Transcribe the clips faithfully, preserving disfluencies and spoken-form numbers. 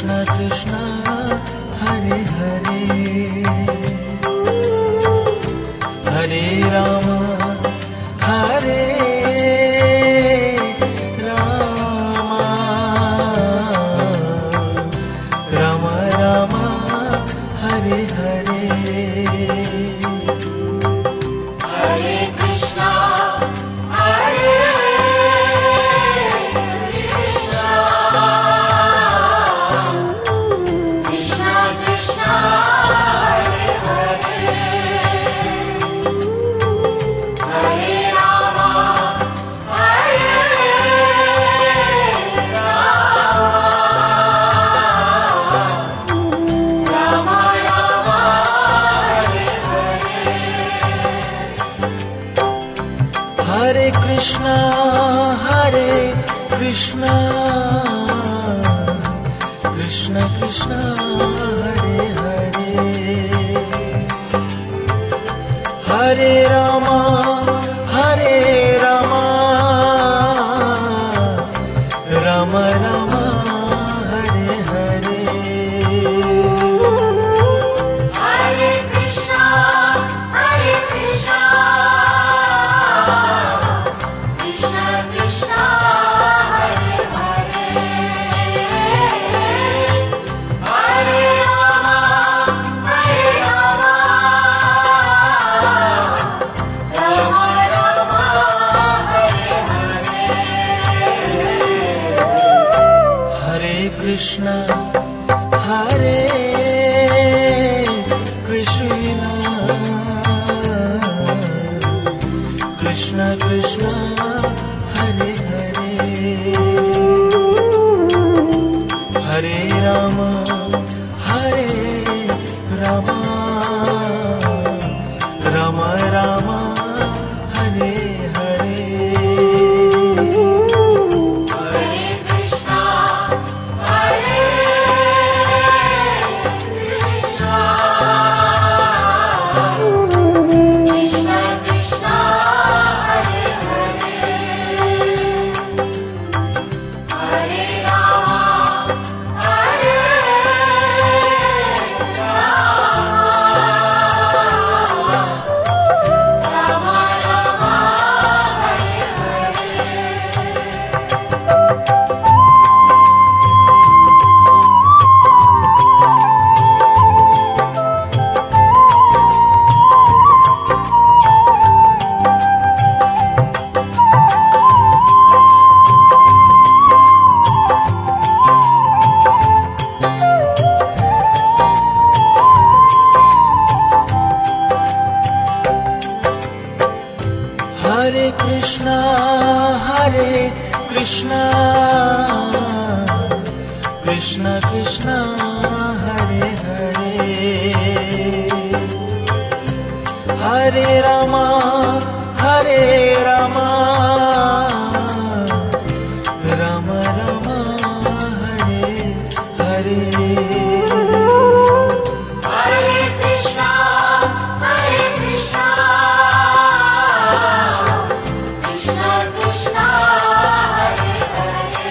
Krishna Krishna Hare Hare, Hare Ram Hare Ram, Ram Ram Hare Hare. Hare Krishna Hare Krishna, Krishna Krishna Hare Hare, Hare Ram Hare Ram, Ram Ram Hare Hare. Hare Krishna Hare Krishna, Krishna Krishna Hare Hare, Hare Ram Hare Ram, Ram Ram Hare Hare. Hare Krishna Hare Krishna, Krishna Krishna Hare Hare, Hare Ram Hare Ram, Ram Ram Hare Hare. Hare Krishna Hare Krishna, Krishna Krishna Hare Hare, Hare Ram Hare Ram, Ram Ram Hare Hare. Hare Krishna Hare Krishna, Krishna Krishna Hare Hare, Hare Ram Hare Ram, Ram Ram Hare Hare. Hare Krishna Hare Krishna, Krishna Krishna Hare Hare, Hare Ram Hare Ram, Ram Ram Hare Hare. Hare Krishna Hare Krishna, Krishna Krishna Hare Hare,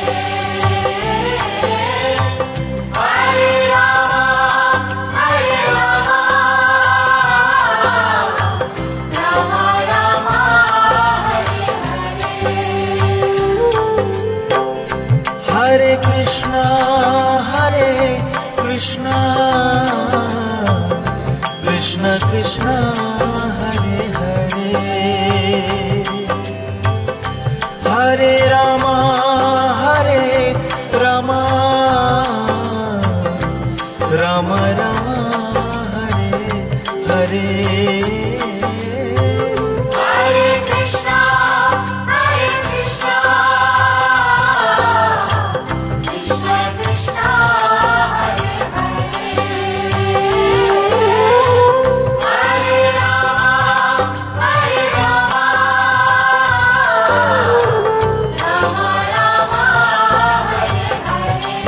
Hare Ram Hare Ram, Ram Ram Hare Hare. Hare Krishna Hare Krishna, Krishna Krishna Hare Hare, Hare Ram Hare Ram, Ram Ram Hare Hare. Hare Krishna Hare Krishna, Krishna Krishna Hare Hare, Hare Ram Hare Ram, Ram Ram Hare Hare.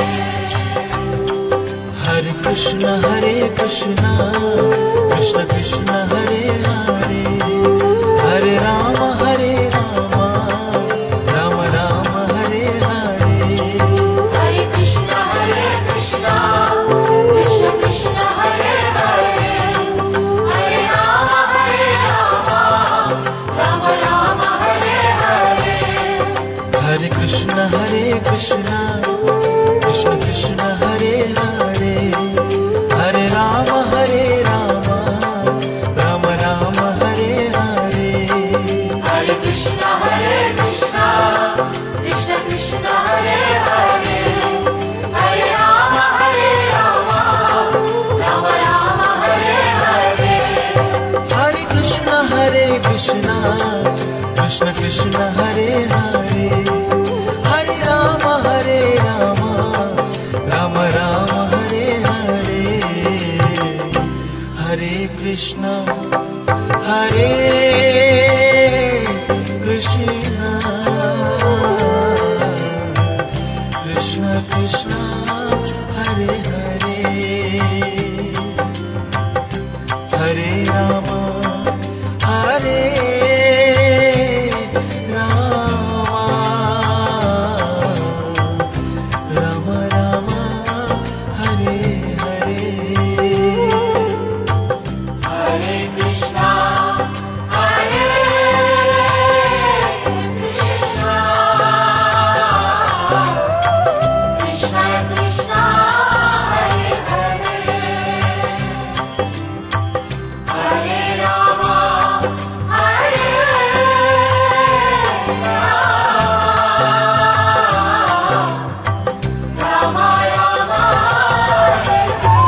Hare Krishna Hare Krishna, Krishna Krishna Hare Hare, Hare Ram Hare Ram, Ram Ram Hare Hare. Hare Krishna Hare Krishna, Krishna, Hare Krishna, Krishna Krishna, Hare Hare, Hare Rama, Hare Rama, Rama Rama, Hare Hare. Hare Krishna, Hare Krishna, Krishna Krishna, Hare Hare, Hare Rama, Hare Rama, Rama Rama, Hare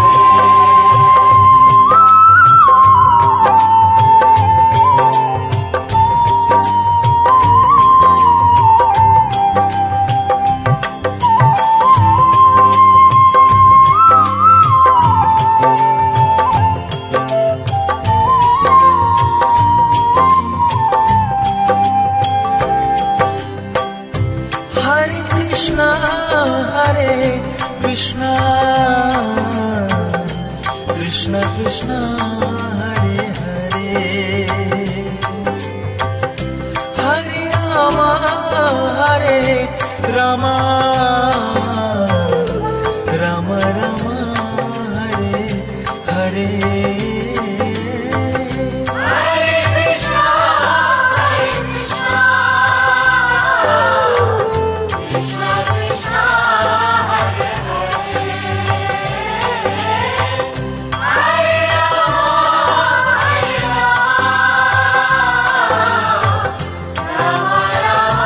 Hare Krishna, Hare Krishna, Krishna Krishna, Hare Hare, Hare Rama, Hare Rama, Rama Rama, Hare Hare. Hare Krishna, Hare Krishna, Krishna Krishna, Hare Hare, Hare Rama, Hare Rama, Rama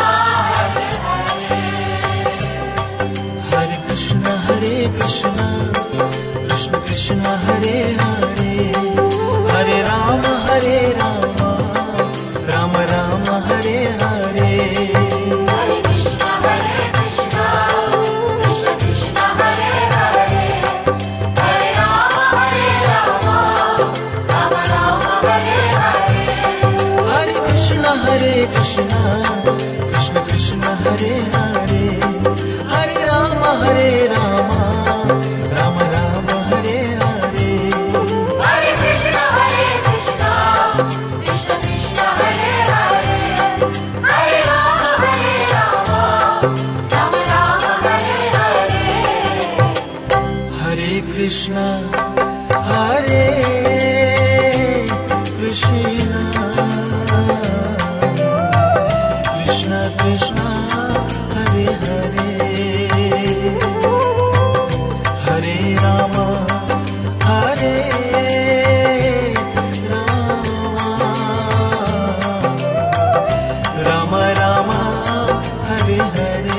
Rama, Hare Hare. Hare Krishna, Hare Krishna, Krishna Krishna, Hare Hare, Hare Rama, Hare Rama, Rama Rama, Hare Hare. Hare Krishna, Hare Krishna, Krishna Krishna, Hare Hare, Hare Rama, Hare Rama, Rama Rama, Hare Hare. Hare Krishna, Hare Krishna, Krishna Krishna, Hare Hare, Hare Rama, Hare Rama, Rama Rama, Hare Hare. Hare Krishna, Hare Krishna, Krishna Krishna, Hare Hare, Hare Rama, Hare Rama, Rama Rama, Hare Hare. Hare Krishna, Hare Krishna, Krishna Krishna, Hare Hare, Hare Rama, Hare Rama, Rama Rama, Hare Hare.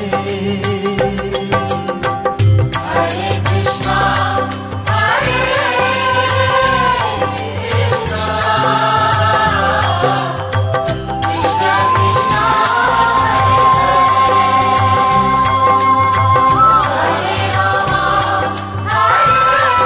Hare Krishna, Hare Krishna, Krishna Krishna, Hare Rama, Hare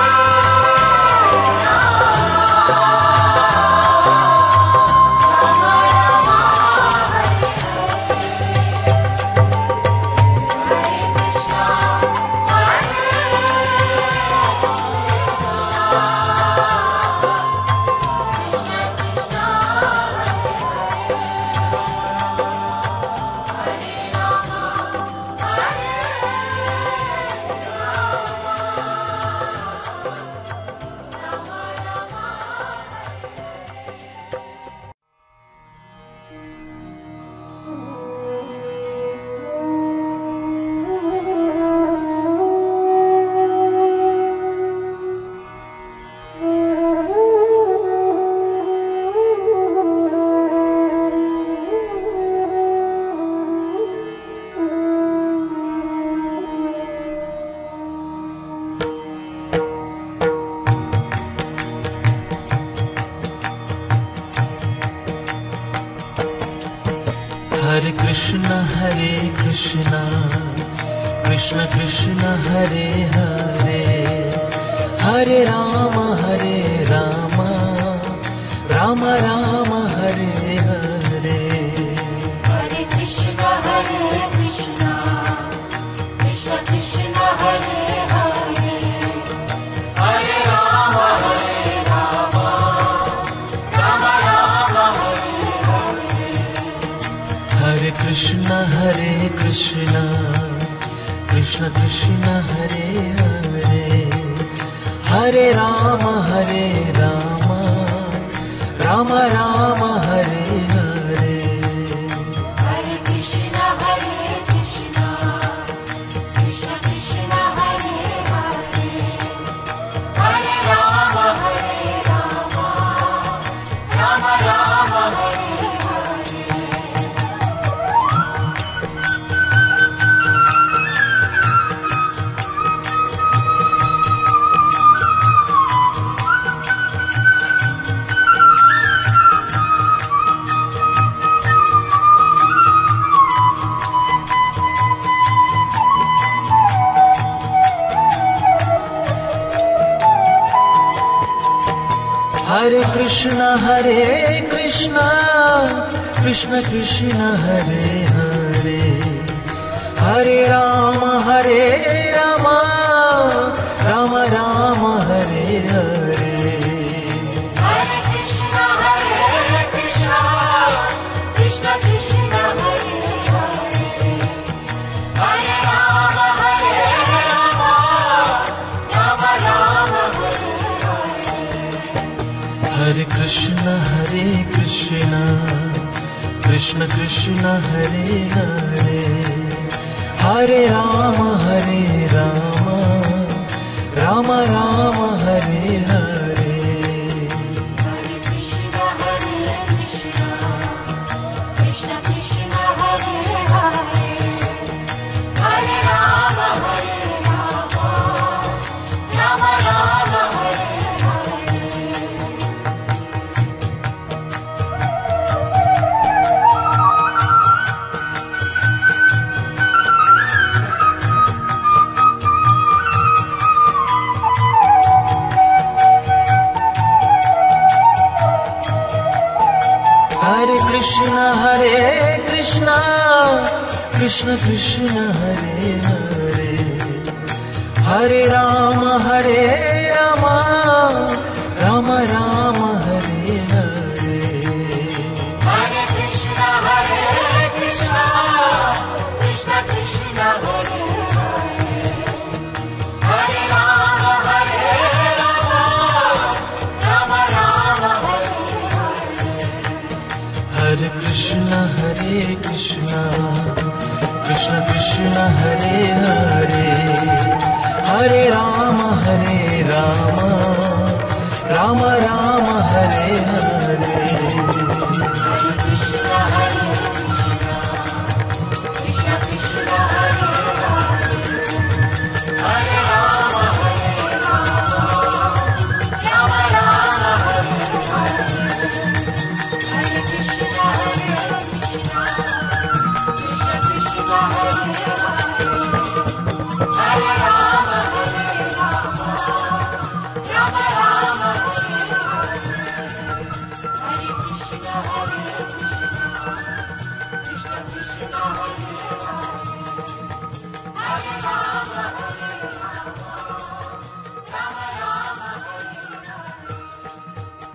Hare Krishna, Hare Krishna, Krishna Krishna, Hare Hare, Hare Rama, Hare Rama, Krishna Krishna Krishna Hare Hare Hare Ram Hare Ram Ram Ram Hare Hare Hare Krishna, Hare Krishna, Krishna Krishna, Hare Hare, Hare Rama, Hare Rama, Rama Rama, Hare Hare. Hare Krishna Hare Krishna Krishna Krishna Hare Hare Hare Ram Hare Ram Ram Ram Hare Hare Hare Krishna, Hare Krishna, Krishna Krishna, Hare Hare, Hare Rama, Hare Rama, Rama Rama, Hare Hare. Hare Krishna Hare Krishna Krishna Krishna Hare Hare Hare Ram Hare Ram Ram Ram Hare Hare Hare Krishna, Hare Krishna, Krishna Krishna, Hare Hare, Hare Rama, Hare Rama, Rama Rama, Hare Hare. Hare Krishna Hare Krishna Krishna Krishna Hare Hare Hare Ram Hare Ram Ram Ram Hare Hare Hare Krishna, Hare Krishna, Krishna Krishna, Hare Hare, Hare Rama, Hare Rama, Rama Rama, Hare Hare. Hare Krishna Hare Krishna Krishna Krishna Hare Hare Hare Ram Hare Ram Ram Ram Hare Hare Hare Krishna, Hare Krishna, Krishna Krishna, Hare Hare, Hare Rama, Hare Rama, Rama Rama, Hare Hare. Hare Krishna, Hare Krishna, Krishna Krishna, Hare Hare, Hare Rama, Hare Rama, Rama Rama, Hare Hare. Hare Krishna, Hare Krishna, Krishna Krishna, Hare Hare, Hare Rama, Hare Rama, Rama Rama, Hare Hare.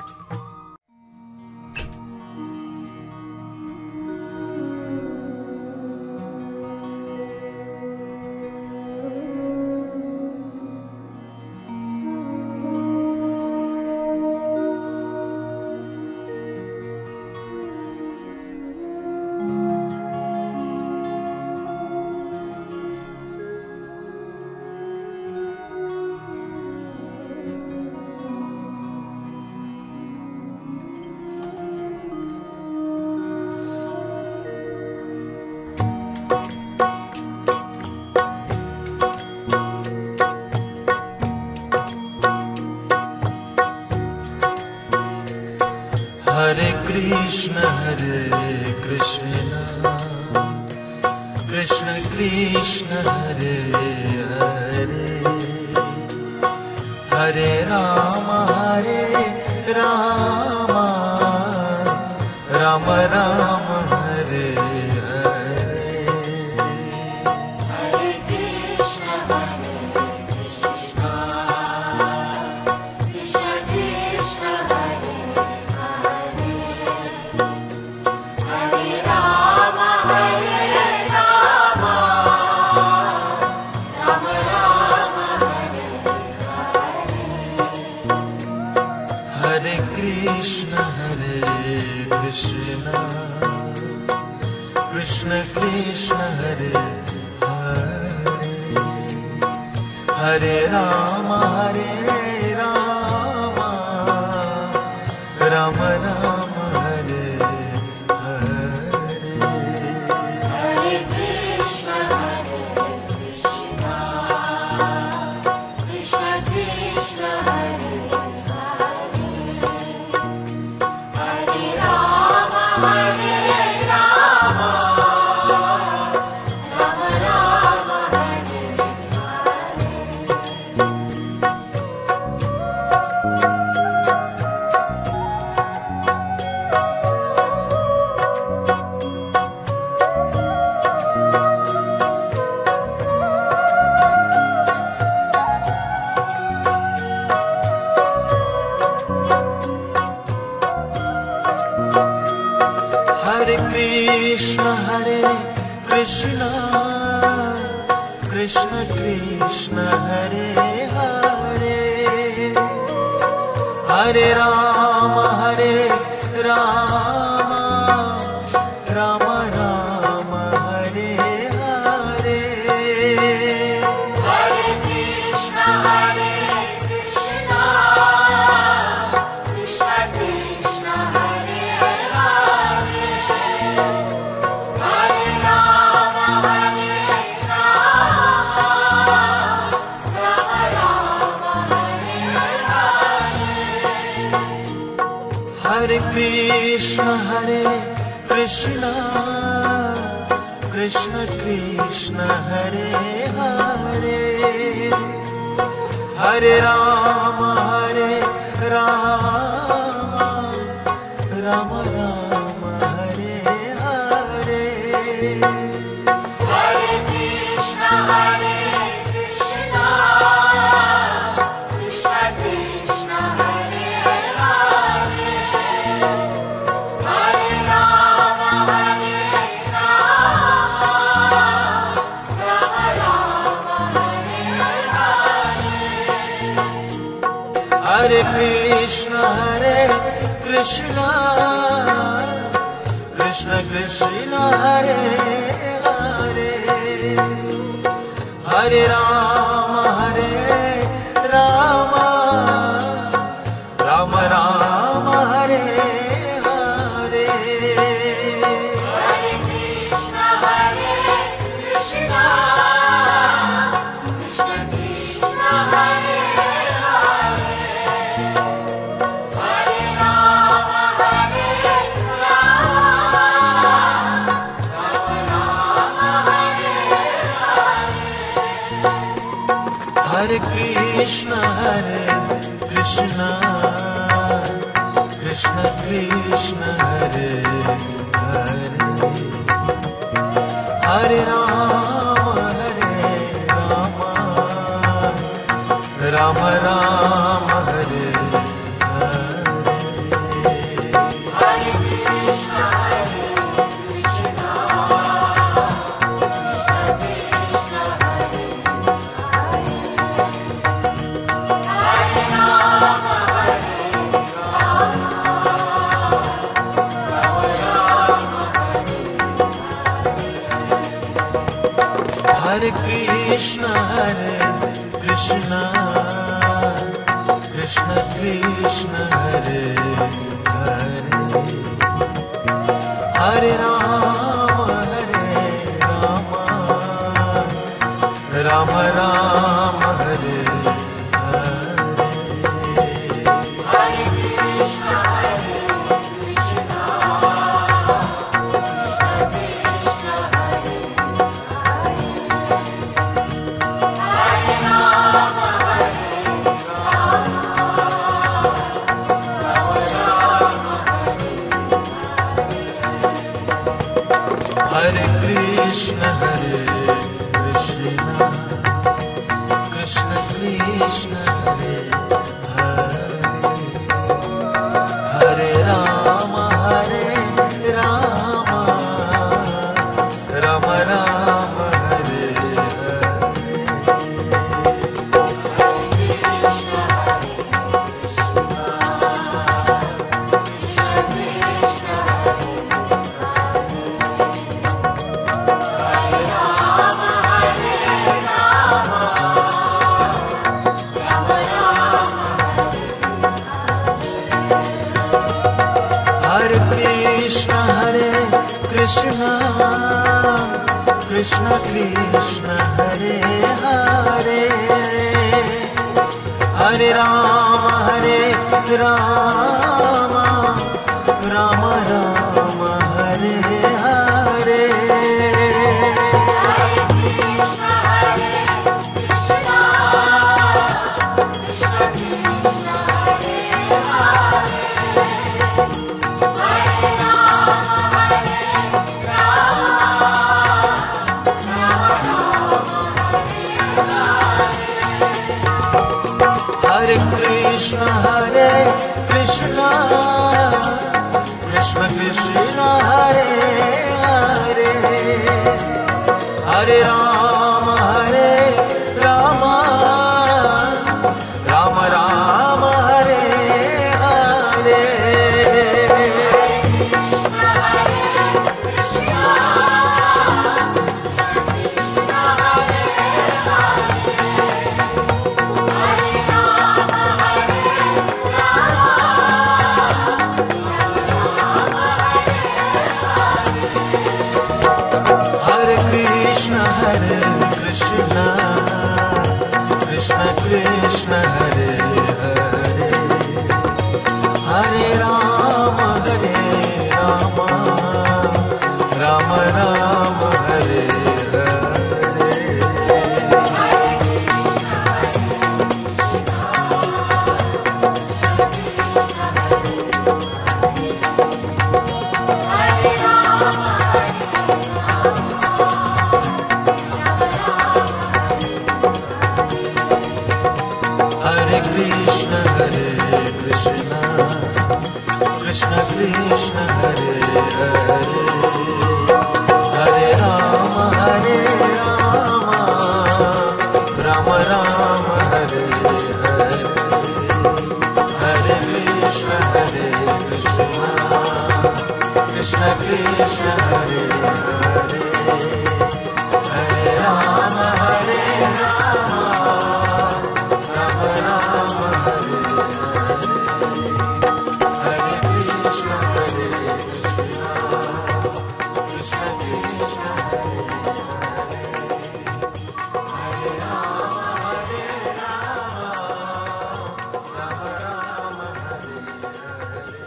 Hare Krishna Hare Krishna Krishna Krishna Hare Hare Hare Ram Hare Ram Ram Ram Hare Hare Hare Krishna, Hare Krishna, Krishna Krishna, Hare Hare, Hare Rama, Hare Rama, Krishna, Krishna Krishna Hare Hare, Hare Rama Hare Rama, Rama Rama Hare Hare. Hare Krishna, Hare Krishna, Krishna Krishna, Hare Hare, Hare Rama, Hare Rama, Rama Rama, Hare Hare Krishna, Hare Krishna, Krishna Krishna, Hare Hare, Hare Rama, Hare Rama, Rama Rama, Hare Hare. Hare Krishna, Hare Krishna, Krishna Krishna, Hare Hare, Hare Rama, Hare Rama, Rama Rama, Hare Hare. Hare Krishna, Hare Krishna, Krishna Krishna, Hare Hare, Hare Rama, Hare Rama, Rama Rama, Hare Hare. Hare Krishna, Hare Krishna, Krishna Krishna, Hare Hare, Hare Rama, Hare Rama, Rama Rama, Hare Hare. Hare Krishna, Hare Krishna, Krishna Krishna, Hare Hare, Hare Rama, Hare Hare Krishna, Hare Krishna, Krishna Krishna, Hare Hare, Hare Rama, Hare Rama, Rama Rama, Hare Hare. Hare Krishna, Hare Krishna, Krishna Krishna, Hare Hare, Hare Rama, Hare Hare Krishna, Hare Krishna, Krishna Krishna, Hare Hare, Hare Rama, Hare Rama, Rama Rama, Hare Hare. Hare Krishna, Hare Krishna, Krishna Krishna, Hare Hare, Hare Rama, Hare Hare Krishna, Hare Krishna, Krishna Krishna, Krishna Krishna Hare Hare, Hare Ram Hare Ram, Ram Ram Hare Hare. Hare Krishna Hare Krishna, Krishna Krishna Hare Hare, Hare Ram Hare Ram, Ram Ram Hare Hare. Hare Krishna Hare Krishna, Krishna Krishna Hare Hare, Hare Ram Hare Ram, Ram Ram Hare Hare. Hare Krishna Hare Krishna, Krishna Krishna Hare Hare, Hare Ram Hare Ram, Ram Ram Hare Hare. Hare Krishna Hare Krishna, Krishna Krishna Hare Hare, Hare Ram Hare Ram, Ram Ram Hare Hare. Hare Krishna Hare Krishna, Krishna Krishna Hare Hare, Hare Ram Hare Ram, Ram Ram Hare Hare.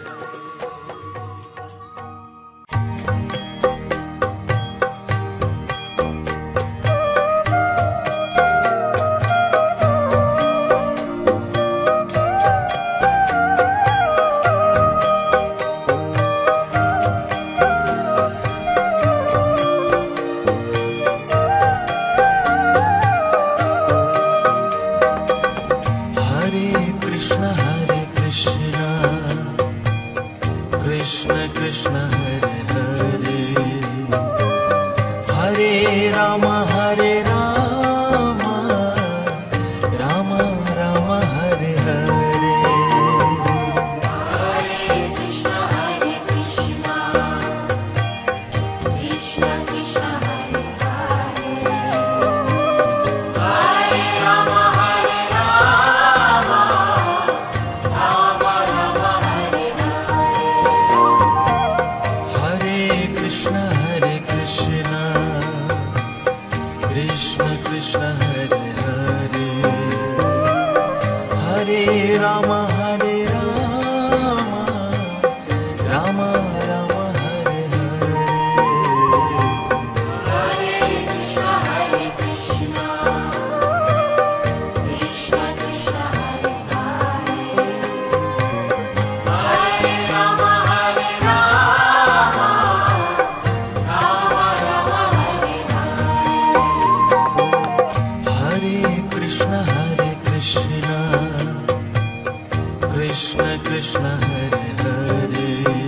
Hare Krishna Hare Krishna, Krishna Krishna Hare Hare, Hare Ram Hare Ram, Ram Ram Hare Hare. Hare Krishna Hare Krishna, Krishna Krishna Hare Hare, Hare Ram Hare Ram, Ram Ram Hare Hare. Hare Krishna Hare Krishna, Krishna Krishna Hare Hare, Hare Ram Hare Ram, Ram Ram Hare Hare. Hare Krishna Hare Krishna, Krishna Krishna Hare Hare, Hare Ram Hare Ram, Ram Ram Hare Hare. Hare Krishna Hare Krishna, Krishna Krishna Hare Hare,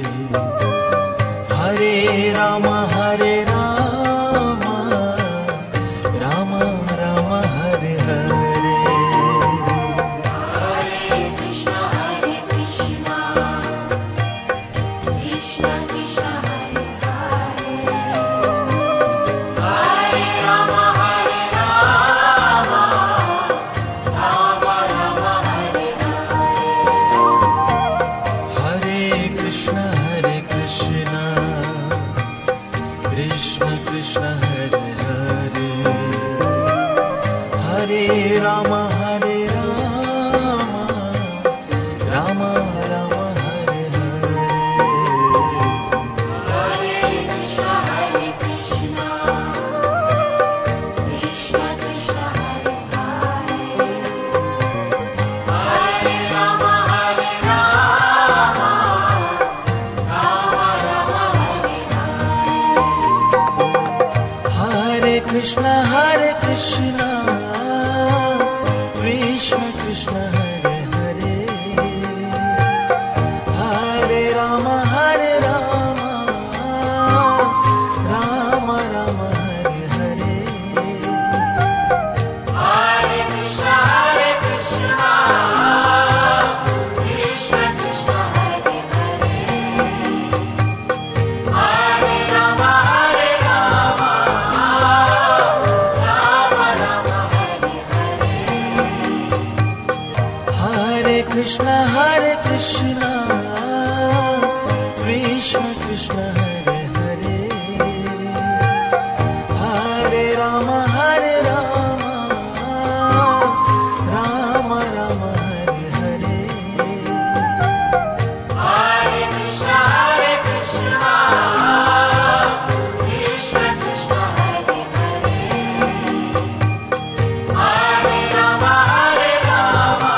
Hare Ram Hare Ram, Ram Ram Hare Hare. Hare Krishna Hare Krishna, Krishna Krishna Hare Hare, Hare Ram Hare Ram, Ram Ram Hare Hare. Hare Rama, Hare Rama, Rama Rama, Hare Hare. Hare Krishna, Hare Krishna, Krishna Krishna, Hare Hare. Hare Rama, Hare Rama, Rama Rama, Hare Hare. Hare Krishna, Hare Krishna, Krishna Krishna, Hare Hare. Hare Rama, Hare Rama, Rama Rama, Hare Hare. Hare Krishna, Hare Krishna, Krishna Krishna, Hare Hare. Hare Rama, Hare Rama, Rama Rama, Hare Hare. Hare Krishna, Hare Krishna, Krishna Krishna, Hare Hare. Hare Rama, Hare Rama, Rama Rama, Hare Hare. Hare Krishna, Hare Krishna, Krishna Krishna, Hare Hare. Hare Rama, Hare Rama,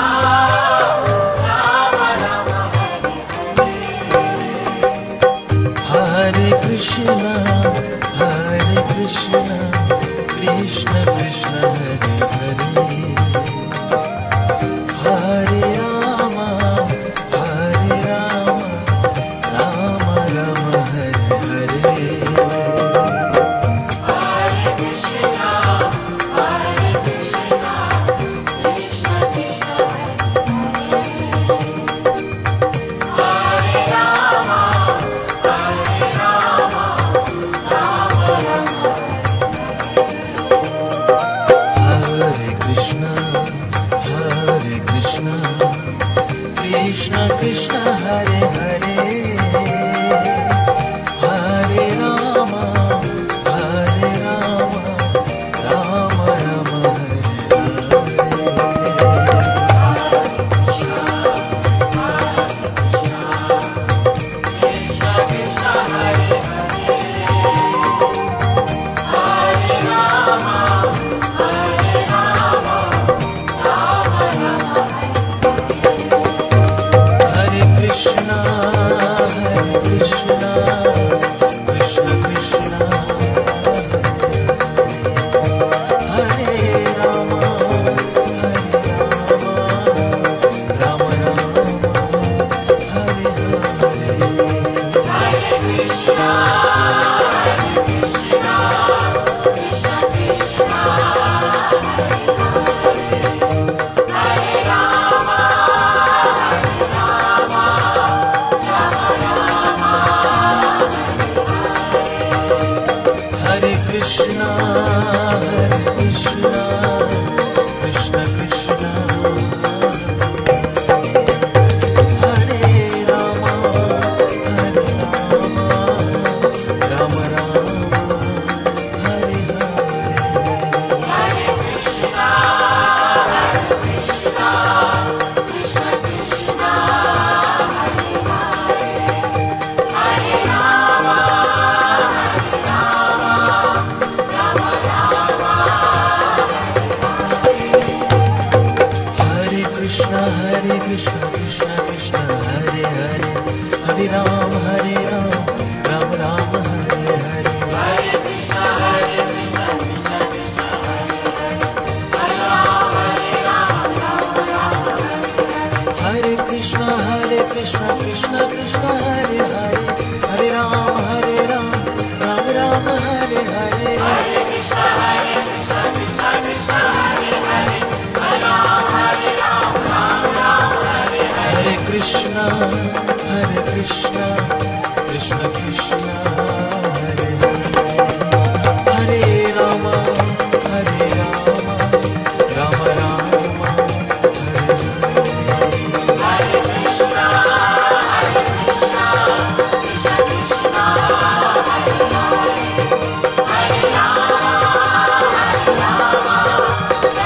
Rama Rama, Hare Hare. Hare Krishna, Hare Krishna, Krishna Krishna, Hare Hare. Hare Rama, Hare Rama, Rama Rama, Hare Hare. Hare Krishna, Hare Krishna, Krishna Krishna, Hare Hare. Hare Rama, Hare Rama, Rama Rama, Hare Krishna, Hare Krishna, Krishna Krishna, Hare Hare. Hare Rama, Hare Rama, Rama Rama, Hare Krishna Krishna, Hare Hare. Hare Rama, Hare Rama, Rama Rama, Hare Krishna, Hare Krishna, Krishna Krishna, Hare Rama, Hare Rama, Rama Rama, Hare Hare. Hare Krishna, Hare Krishna, Krishna Krishna, Hare Hare. Hare Rama, Hare Rama, Rama Rama, Hare Krishna, Hare Krishna, Krishna Krishna, Hare Rama, Hare Rama, Rama Rama, Hare Hare. Hare Krishna, Hare Krishna, Krishna Krishna, Hare Hare. Hare Rama, Hare Rama, Rama Rama, Hare Krishna, Hare Krishna, Krishna Krishna, Hare Hare. Hare Ram, Hare Ram, Ram Ram, Hare Hare. Hare Krishna, Hare Krishna, Krishna Krishna, Hare Hare. Hare Rama, Hare Rama, Rama Rama, Hare Krishna, Hare Krishna, Krishna Krishna, Hare Hare. Hare Ram, Hare Ram, Ram Ram, Hare Hare. Hare Krishna, Hare Krishna, Krishna Krishna, Hare Hare. Hare Rama, Hare Rama, Rama Rama, Hare Hare. Hare Krishna, Hare Krishna, Krishna Krishna, Hare Hare. Hare Rama, Hare Rama, Rama Rama, Hare Hare. Hare Krishna, Hare Krishna, Krishna Krishna, Hare Hare. Hare Rama, Hare Rama,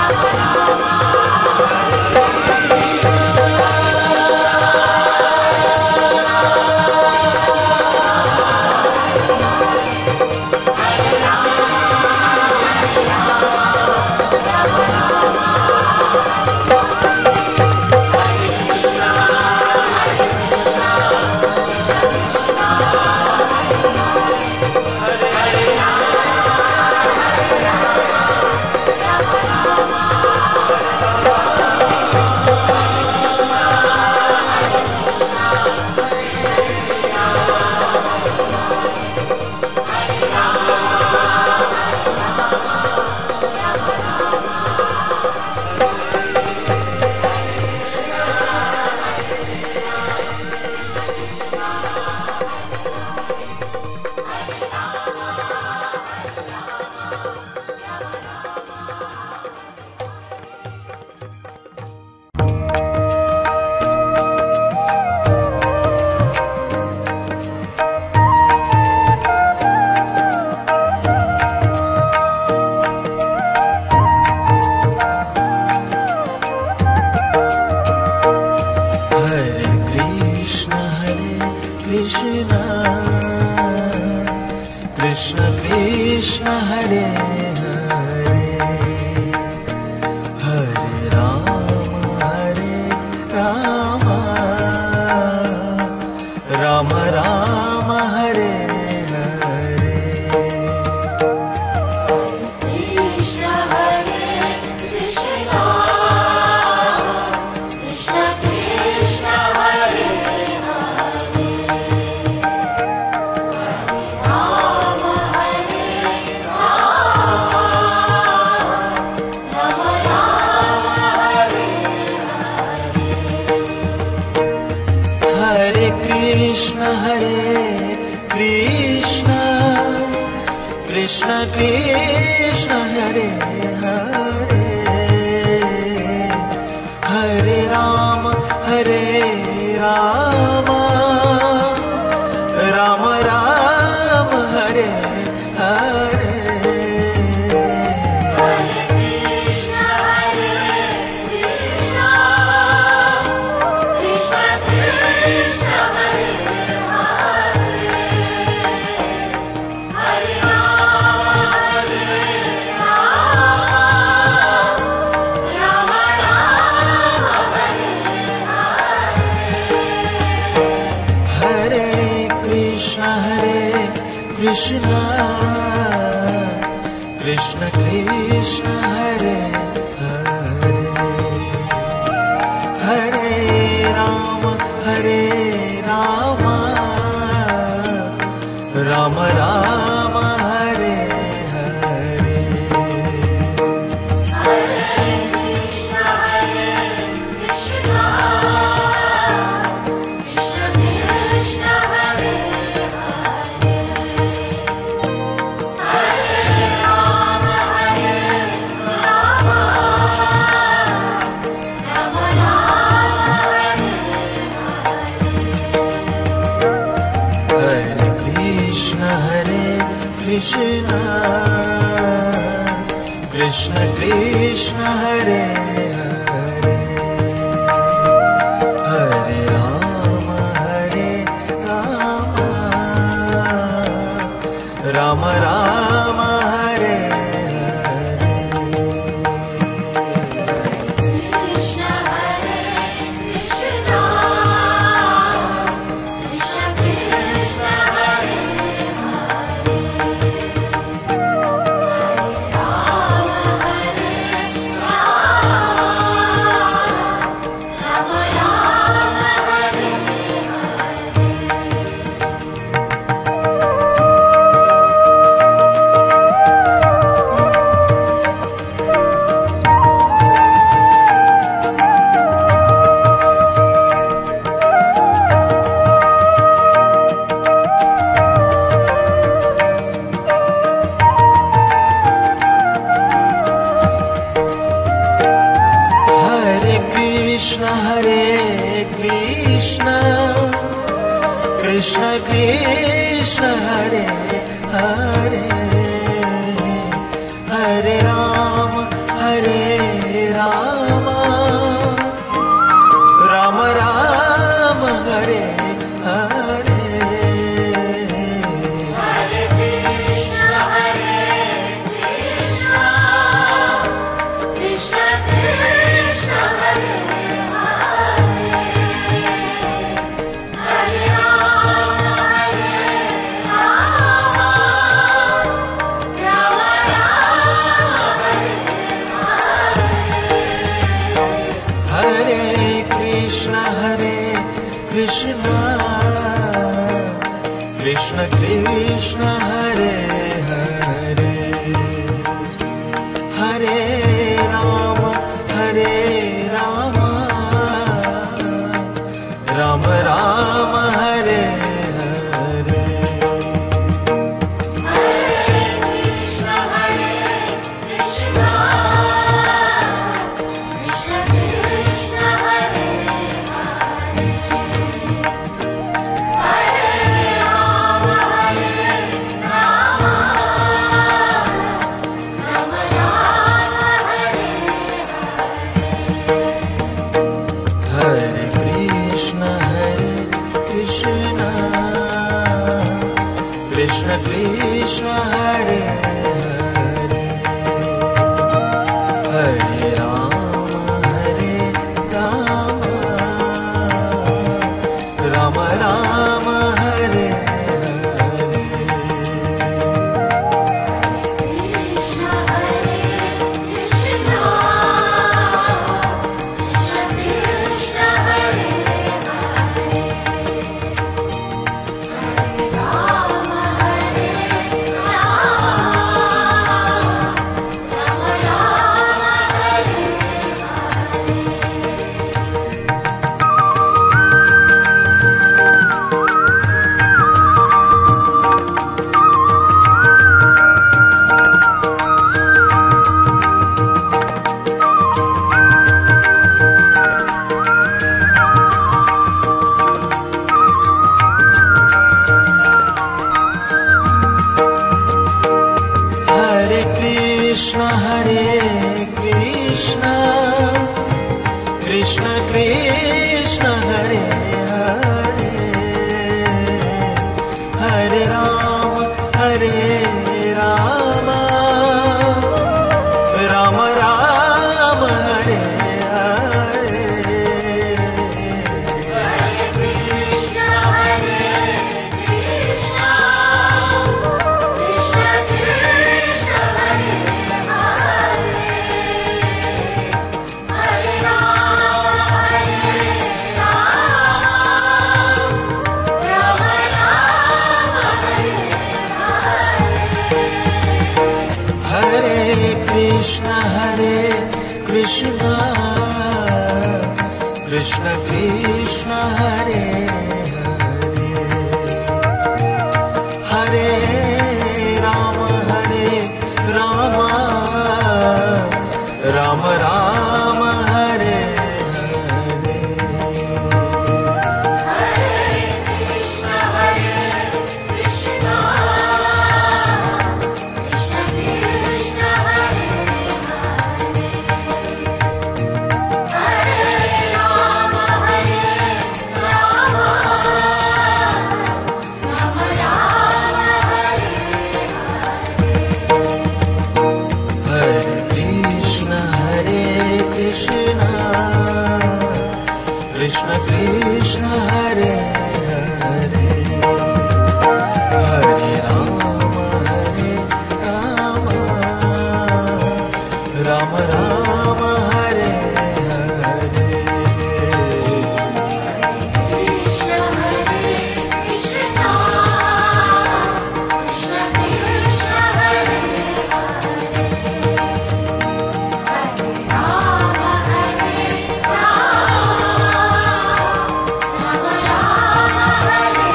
Krishna Hare Krishna Krishna Krishna Hare Hare Hare Ram Hare Ram Ram Ram Hare Hare Krishna Krishna Krishna Hare Hare Hare Ram Hare Ram Ram Ram Hare Hare Krishna Krishna Krishna Hare Hare Hare Ram Hare Ram Ram Ram Hare Krishna Krishna Hare Hare Hare Ram Hare Ram Ram Ram Hare Hare Hare Krishna Hare Krishna Krishna Krishna Hare Krishna Krishna Krishna Hare Hare Hare Ram Hare Ram Ram Ram Hare Hare Hare Krishna Krishna Hare Hare, Hare Ram Hare Ram, Ram Ram Hare Hare. Hare Krishna Hare Krishna, Krishna Krishna Hare Hare, Hare Ram Hare Ram, Ram Ram Hare Hare. Hare Krishna Hare Krishna, Krishna Krishna Hare Hare, Hare Ram Hare Ram, Ram Ram Hare Hare. Hare Krishna Hare Krishna, Krishna Krishna Hare Hare, Hare Ram Hare Ram, Ram Ram Hare Hare. Hare Krishna Hare Krishna, Krishna Krishna Hare Hare, Hare Ram Hare Ram, Ram Ram Hare Hare. Krishna Hare Krishna, Krishna Krishna Hare Hare, Hare Ram Hare Ram, Ram Ram Hare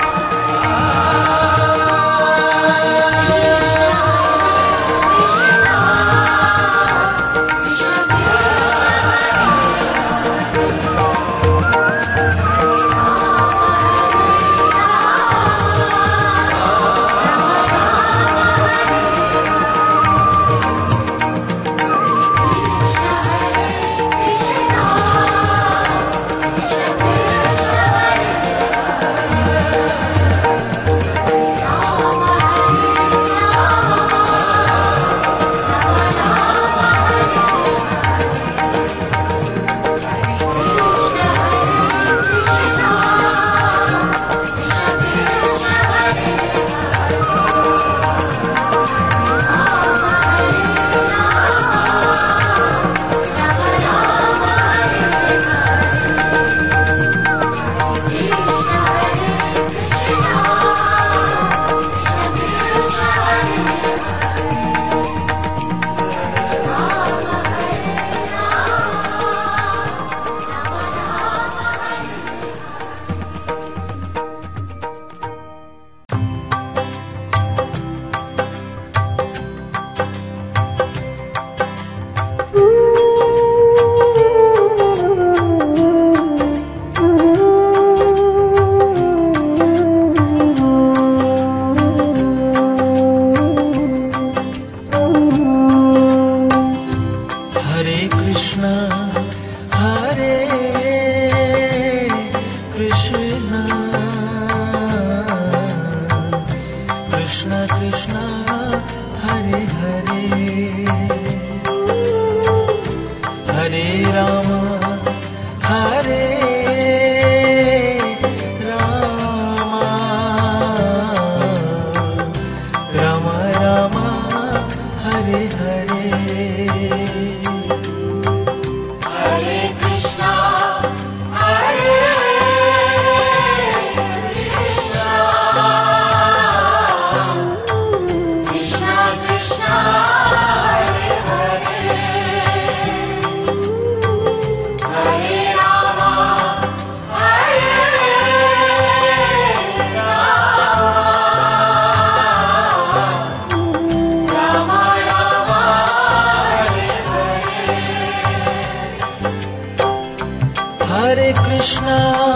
Krishna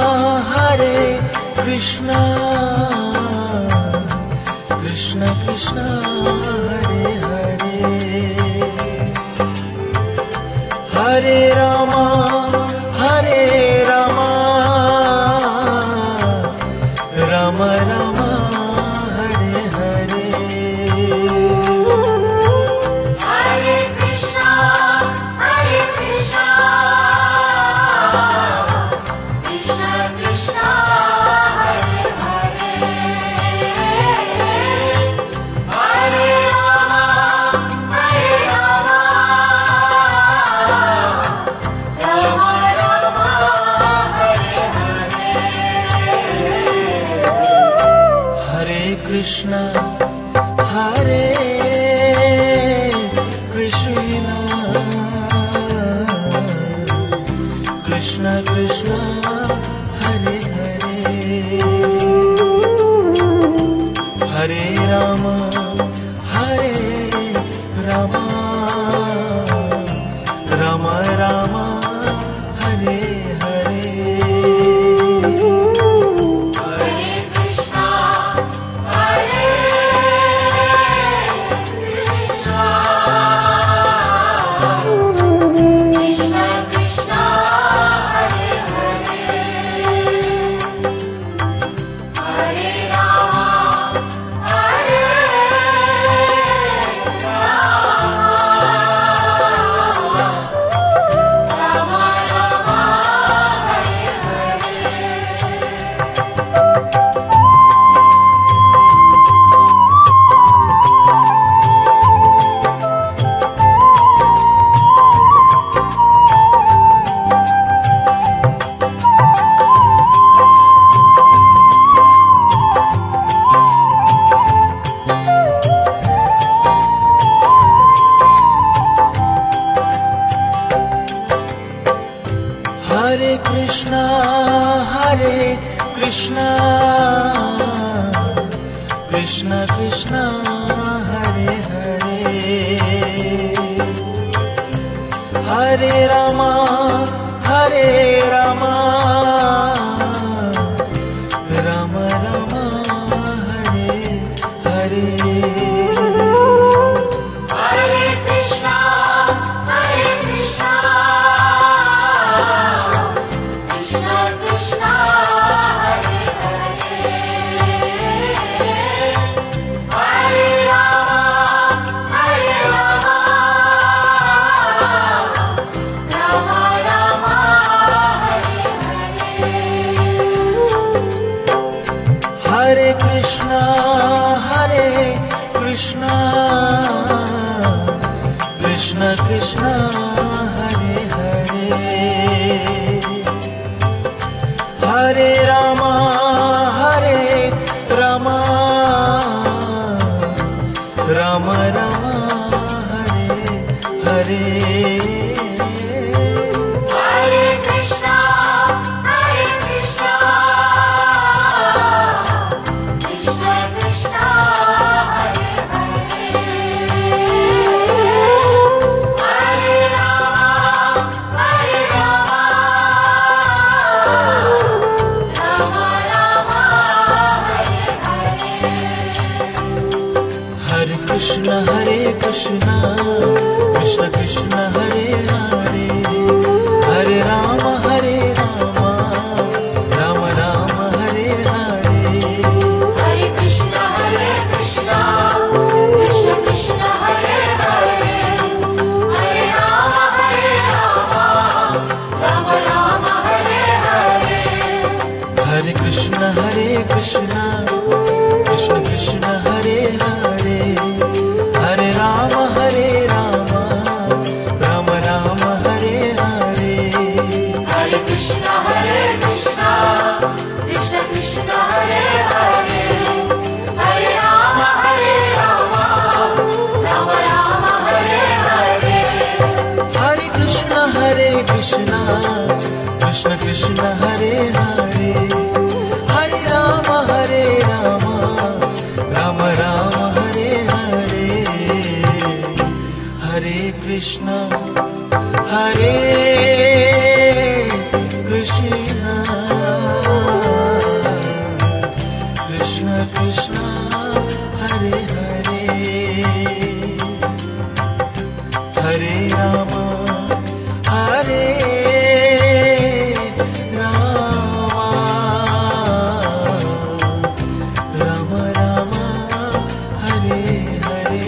Hare Krishna Krishna Krishna Hare Hare Hare Rama Krishna Krishna Hare Hare Hare Rama Hare Rama Rama Rama Hare Hare Hare Krishna, Hare Krishna, Krishna Krishna, Hare Hare, Hare Rama, Hare Rama, Rama Rama, Hare Hare. Hare Krishna, Hare Krishna, Krishna Krishna, Hare Hare, Hare Rama, Hare Rama, Rama Rama, Hare Hare. Hare Krishna, Hare Krishna, Krishna Krishna, Hare Hare, Hare Rama, Hare Rama, Rama Rama, Hare Hare. Hare Krishna, Hare Krishna, Krishna Krishna, Hare Hare, Hare Rama, Hare Rama, Rama Rama, Hare Hare. Hare Krishna, Hare Krishna, Krishna Krishna, Hare Hare, Hare Rama, Hare Rama, Rama Rama, Hare Hare. Hare Krishna, Hare Krishna, Krishna Krishna, Hare Hare, Hare Rama, Hare Rama, Rama Rama, Hare Hare. Hare Krishna, Hare Krishna, Krishna Krishna, Hare Hare, Hare Rama, Hare Rama, Rama Rama, Hare Hare. Hare Krishna, Hare Krishna, Krishna Krishna, Hare Hare, Hare Rama, Hare Rama, Rama Rama, Hare Hare.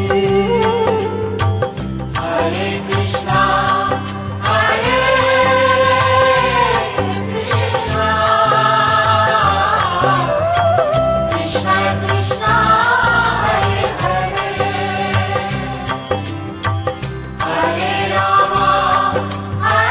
Hare Krishna, Hare Krishna, Krishna Krishna, Hare Hare, Hare Rama, Hare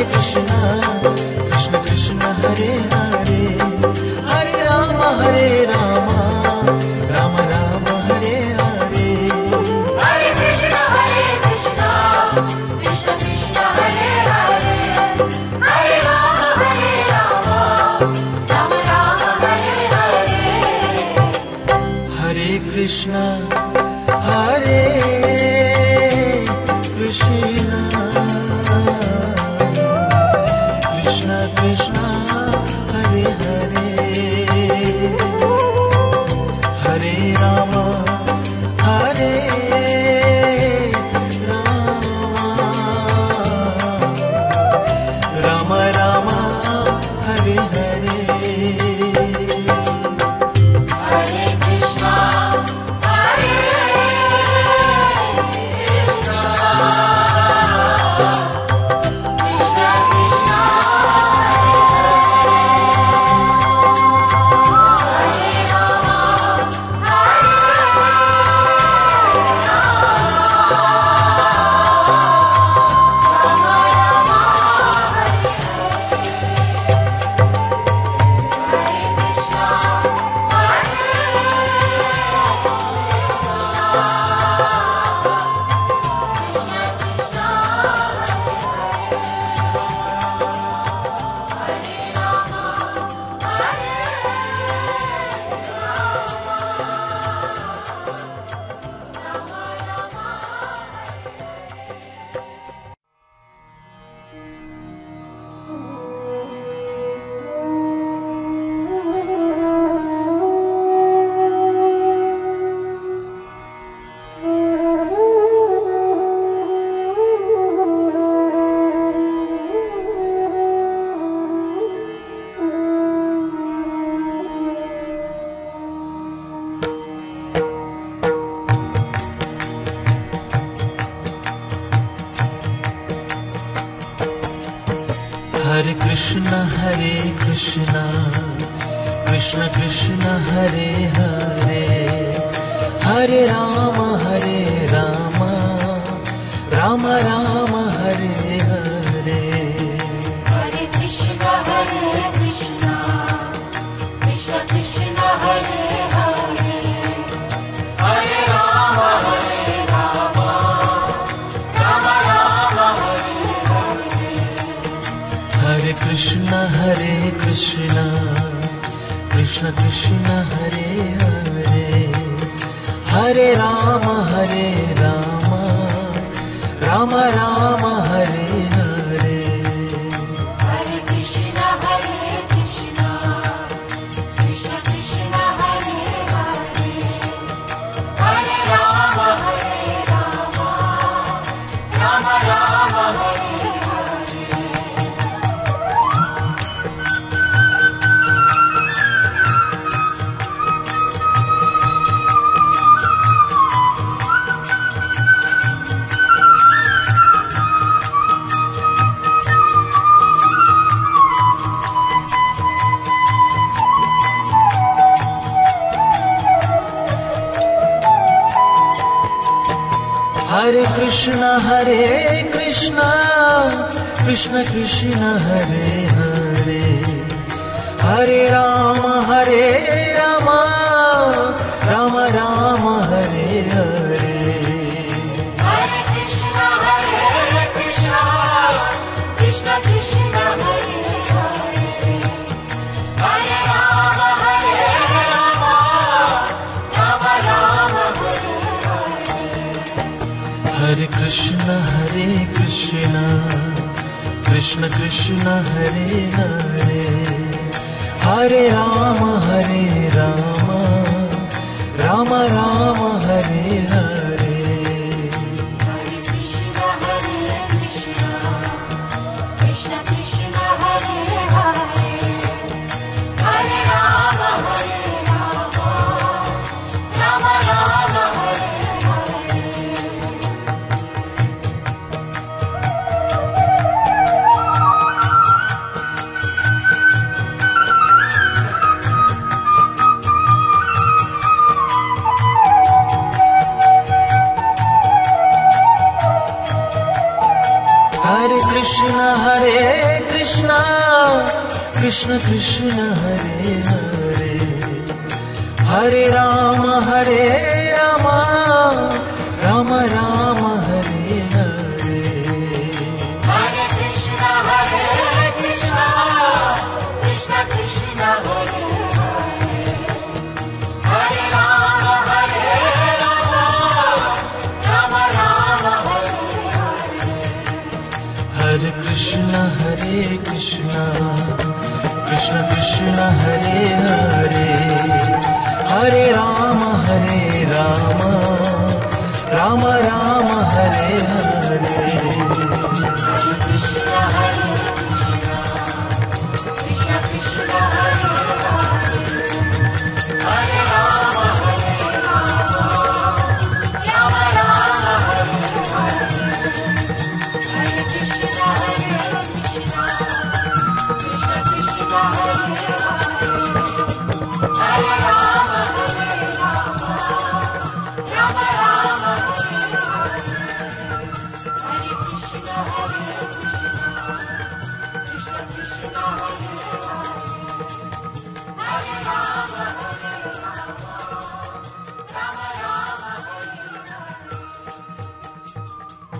Krishna Krishna Krishna Hare Hare Hare Ram Hare Ram Ram Ram Hare Hare Hare Krishna Hare Krishna Krishna Krishna Hare Hare Hare Ram Hare Ram Ram Ram Hare Hare Hare Krishna Hare Krishna Krishna Krishna Hare Hare Hare Ram Hare Ram Ram Ram Hare Hare Hare Krishna Hare Krishna Krishna Krishna Hare Ram Hare Hare Krishna Hare Krishna Krishna Krishna Hare Hare Hare Ram Hare Ram Ram Ram Hare Hare Hare Krishna Hare Krishna Krishna Krishna Hare Hare Hare Ram Hare Ram Ram Ram Hare Hare Hare Krishna Hare Krishna Krishna Krishna Hare Hare Hare Ram Hare Ram Ram Ram Hare Hare Hare Krishna Hare Krishna Krishna Krishna Hare Hare Hare Ram Hare Ram Ram Ram Hare Hare Hare Krishna Hare Krishna Krishna Krishna Hare Hare Hare Ram Hare Ram Ram Ram Hare Hare Hare Krishna Hare Krishna Krishna Krishna Hare Hare Hare Ram Hare Ram Ram Ram Hare Hare Hare Krishna Hare Krishna Krishna Krishna Hare Hare Hare Ram Hare Ram Ram Ram Hare Hare Hare Krishna Hare Krishna Krishna Krishna Hare Hare Hare Ram Hare Ram Ram Ram Hare Hare Hare Krishna, Hare Krishna, Krishna Krishna, Hare Hare, Hare Rama, Hare Rama, Rama Rama, Hare Hare. Hare Krishna, Hare Krishna, Krishna Krishna, Hare Hare, Hare Rama, Hare Rama, Rama Rama, Hare Hare. Hare Krishna, Hare Krishna, Krishna Krishna, Hare Hare, Hare Rama, Hare Rama, Rama Rama, Hare Hare. Hare Krishna, Hare Krishna, Krishna Krishna, Hare Hare, Hare Rama, Hare Rama, Rama Rama, Hare Hare. Hare Krishna, Hare Krishna, Krishna Krishna, Hare Hare, Hare Rama, Hare Rama, Rama Rama, Hare Hare. Hare Krishna, Hare Krishna, Krishna Krishna, Hare Hare, Hare Rama, Hare Rama, Rama Rama, Hare Hare.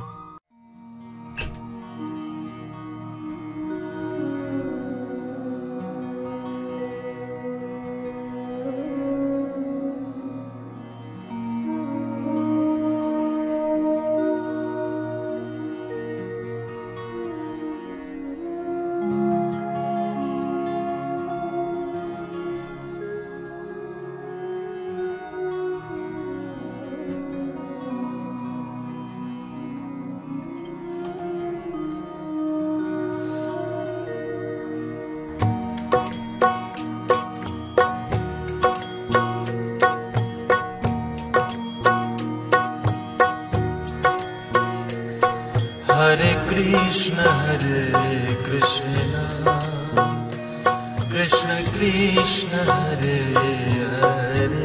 Hare Krishna, Hare Krishna, Krishna Krishna, Hare Hare,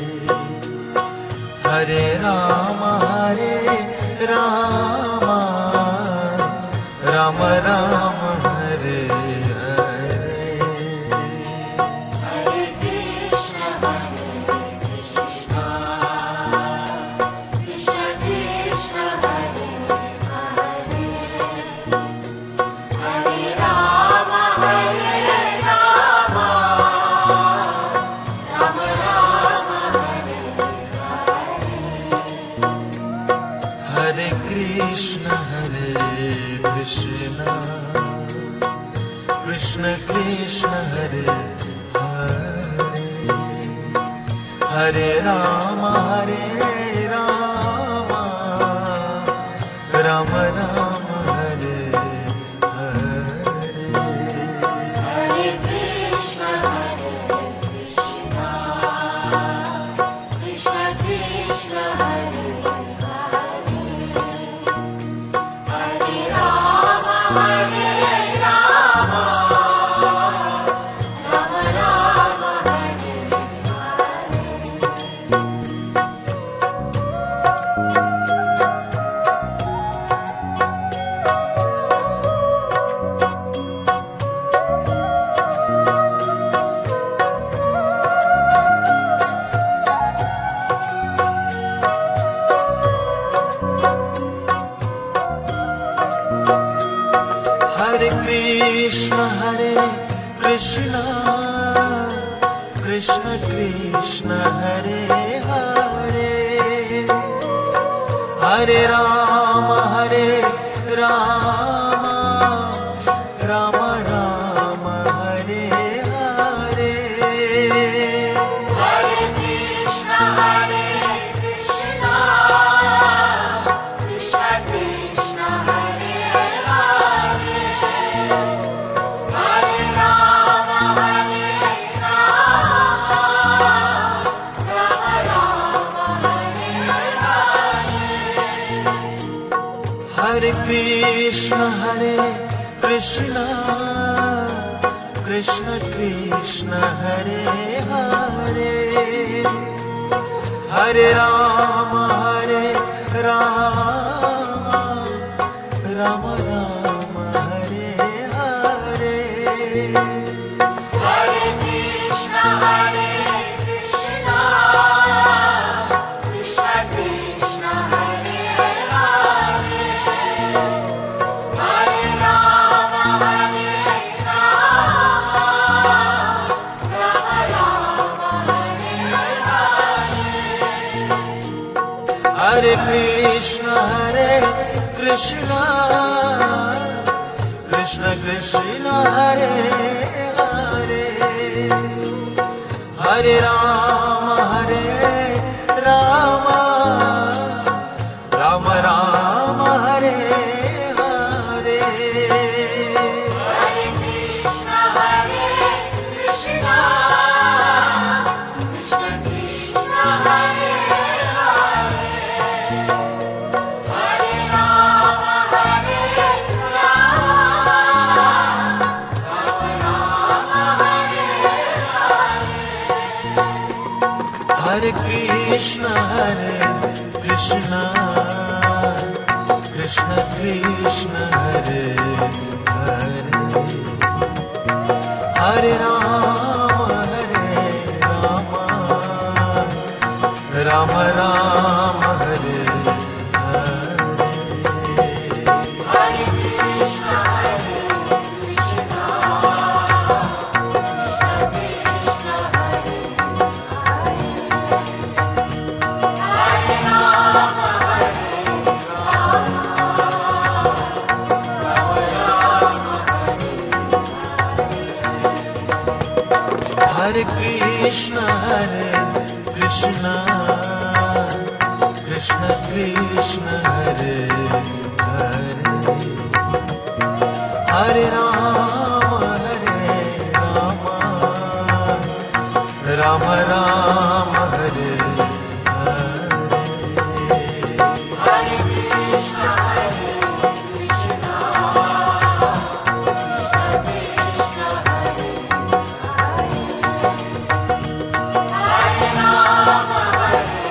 Hare Rama, Hare Rama, Rama Rama, Hare Hare. Hare Krishna, Hare Krishna, Krishna Krishna, Hare Hare, Hare Rama, Hare Rama, Rama Rama, Hare Hare. Hare Krishna, Hare Krishna, Krishna Krishna, Hare Hare, Hare Rama, Hare Rama, Rama Rama, Hare Hare. Hare Krishna, Hare Krishna, Krishna Krishna, Hare Hare, Hare Rama, Hare Rama, Rama Rama, Hare Hare Krishna, Hare Krishna, Krishna Krishna, Hare Hare, Hare Rama, Hare Rama, Rama Rama, Hare Hare. Hare Krishna, Hare Krishna, Krishna Krishna, Hare Hare, Hare Rama, Hare Rama, Rama Rama, Hare Hare. Hare Krishna, Hare Krishna, Krishna Krishna, Hare Hare, Hare Rama, Hare Rama, Rama Rama, Ram Hare Hare Hare Krishna, Hare Krishna, Krishna Krishna, Hare Hare, Hare Rama, Hare Rama, Rama Rama, Hare Hare. Hare Krishna Hare Krishna Krishna Krishna Hare Hare Hare Rama Hare Rama Rama Rama Hare Hare Hare Krishna, Hare Krishna, Krishna Krishna, Hare Hare, Hare Rama, Hare Hare Krishna Hare Krishna Krishna Krishna Hare Hare Hare Rama Hare Rama Rama Rama Hare Hare Hare Krishna, Hare Krishna, Krishna Krishna, Hare Hare, Hare Rama, Hare Hare Krishna Hare Krishna Krishna Krishna Hare Hare Hare Rama Hare Rama Rama Rama Hare Hare Hare Krishna, Hare Krishna, Krishna Krishna, Hare Hare, Hare Rama, Hare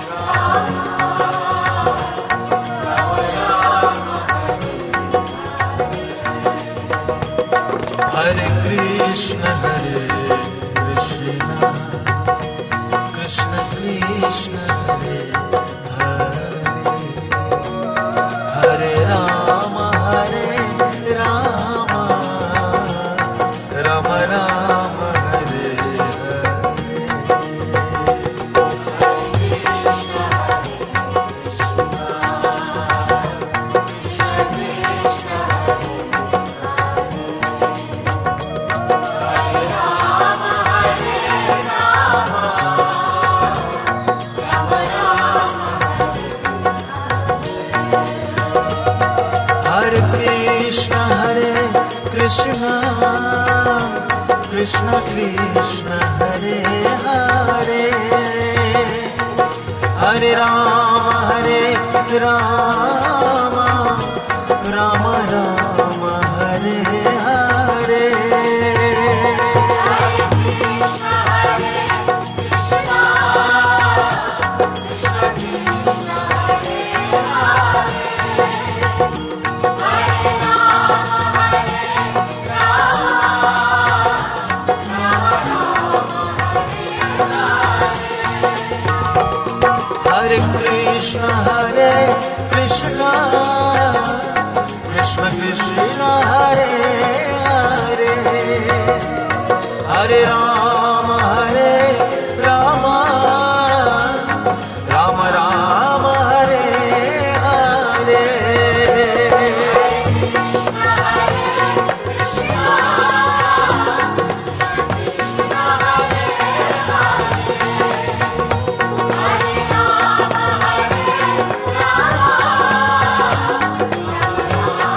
Hare Krishna Hare Krishna Krishna Krishna Hare Hare Hare Rama Hare Rama Rama Rama Hare Hare Krishna, Hare Krishna, Krishna Krishna, Hare Hare Rama, Hare Rama, Rama Rama, Hare Krishna Hare Krishna Krishna Krishna Hare Hare Hare Rama Hare Rama Rama Rama Hare Hare Hare Krishna, Hare Krishna, Krishna Krishna, Hare Hare, Hare Rama, Hare Hare Krishna Hare Krishna Krishna Krishna Hare Hare Hare Rama Hare Rama Rama Rama Hare Hare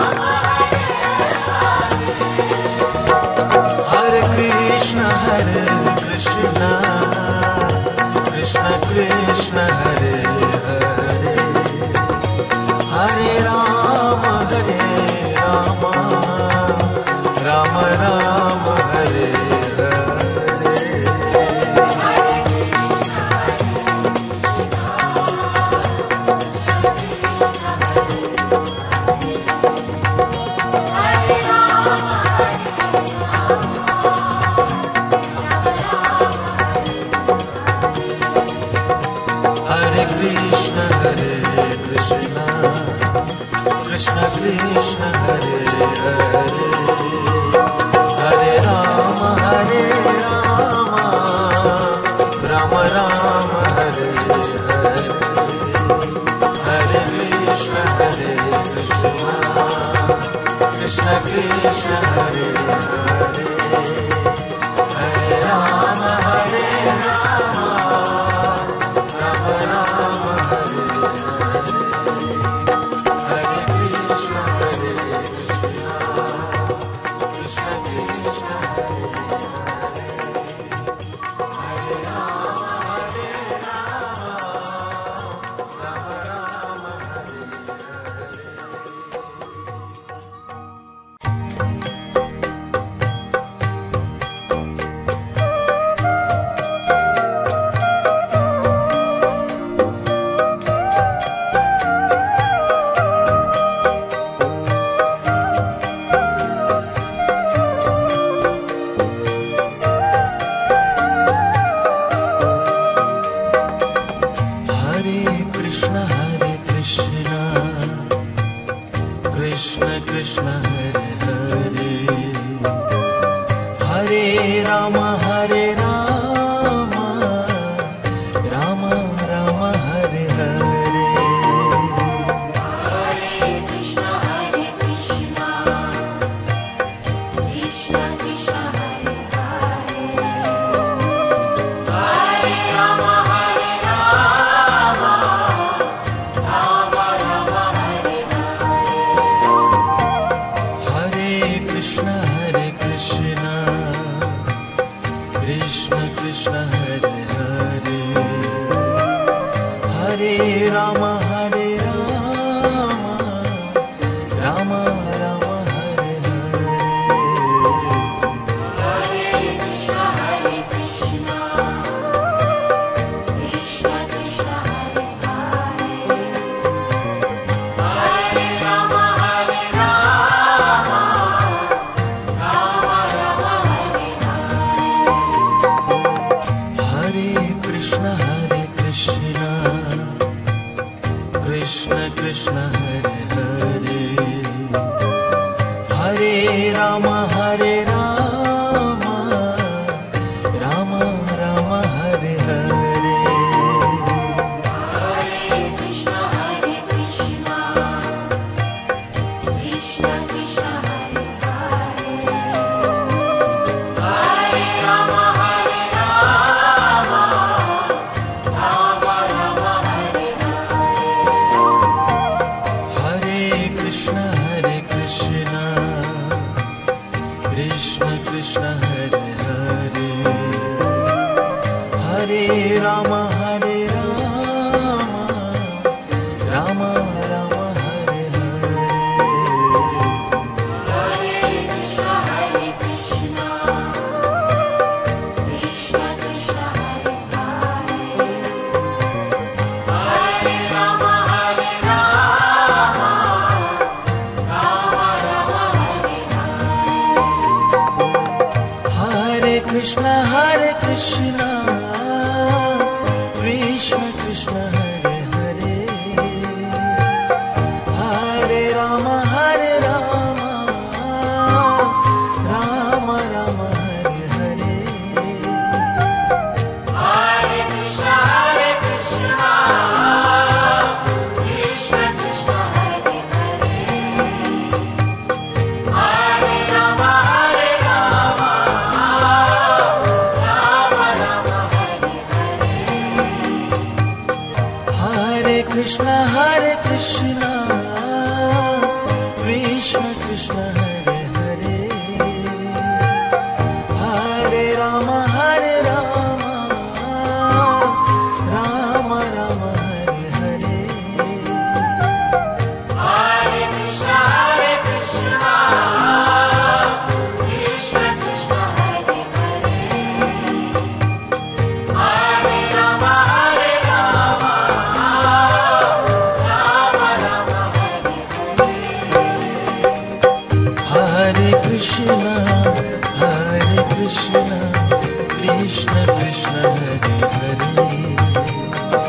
Hare Krishna Hare Krishna Hare Hare Hare Rama Hare Rama Rama Rama Hare Hare Hare Krishna Hare Krishna Krishna Krishna Hare Hare Hare Rama Hare Rama Rama Rama Hare Hare Krishna Hare Krishna Krishna Krishna Hare Hare Rama Hare Rama Rama Rama Hare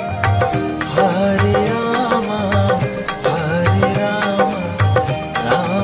Rama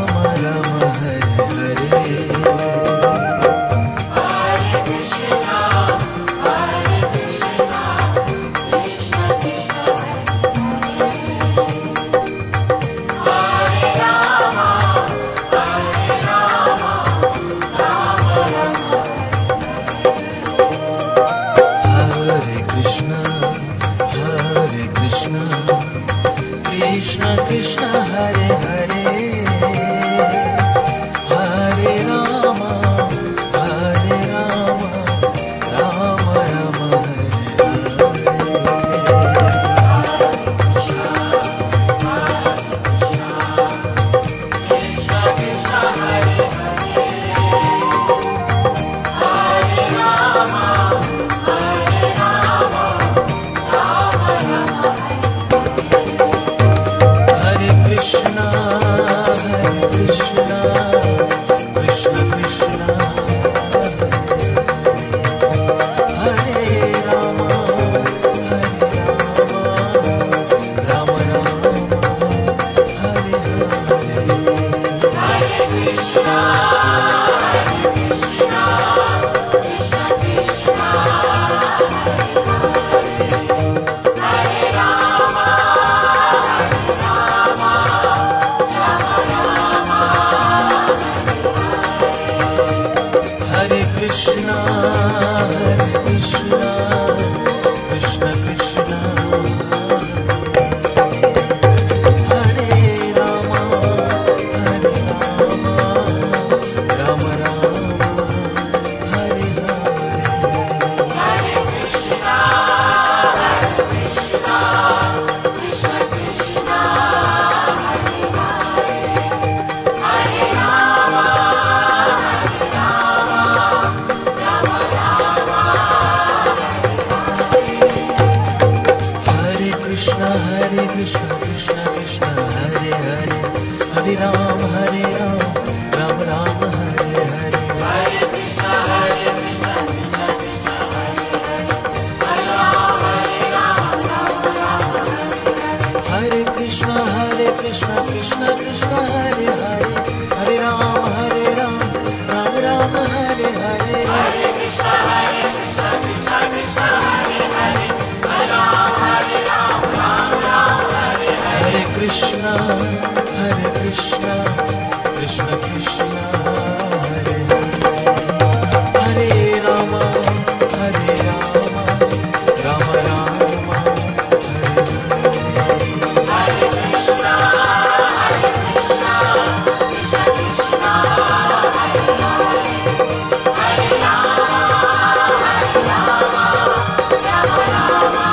Krishna, Hare Hare Rama, Hare Rama, Rama Rama, Hare Hare Krishna, Hare Krishna, Krishna Krishna, Hare Hare, Hare Rama, Hare Rama, Rama Rama,